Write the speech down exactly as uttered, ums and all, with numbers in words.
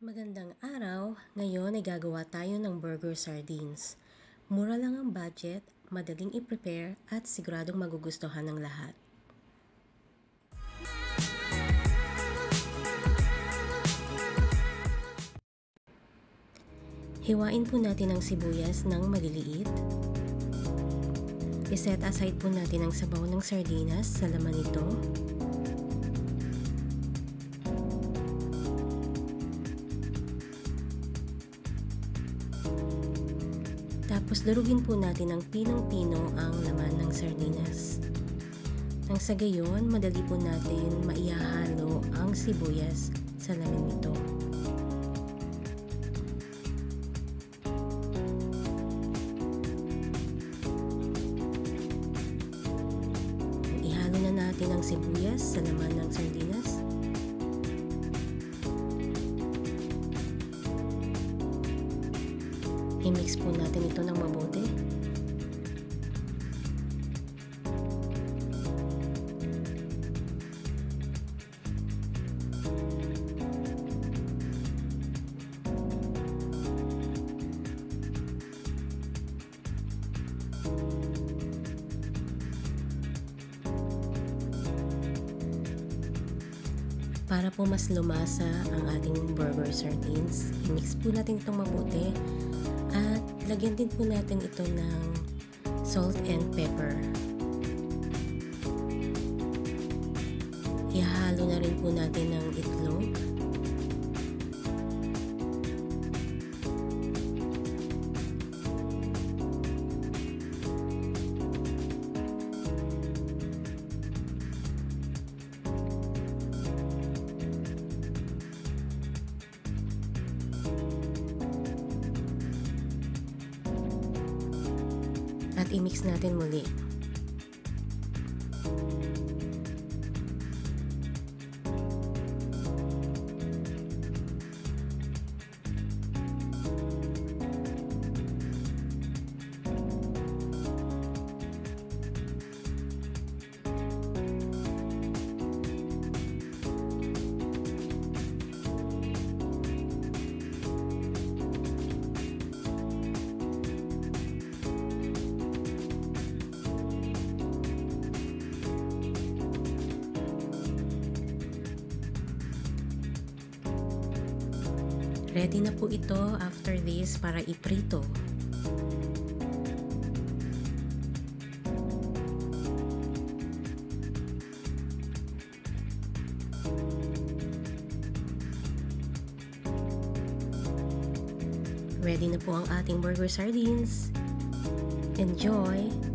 Magandang araw! Ngayon ay gagawa tayo ng burger sardines. Mura lang ang budget, madaling i-prepare at siguradong magugustuhan ng lahat. Hiwain po natin ang sibuyas ng maliliit. I-set aside po natin ang sabaw ng sardinas sa laman nito. Tapos durugin po natin ng pinong-pino ang laman ng sardinas. Nang sa gayon, madali po natin maihahalo ang sibuyas sa laman nito. Ihalo na natin ang sibuyas sa laman ng sardinas. I-mix po natin ito ng mabuti. Para po mas lumasa ang ating burger sardines, i-mix po natin itong mabuti. At lagyan din po natin ito ng salt and pepper. Ihalo na rin po natin ng itlog. At i-mix natin muli. Ready na po ito after this para iprito. Ready na po ang ating burger sardines. Enjoy!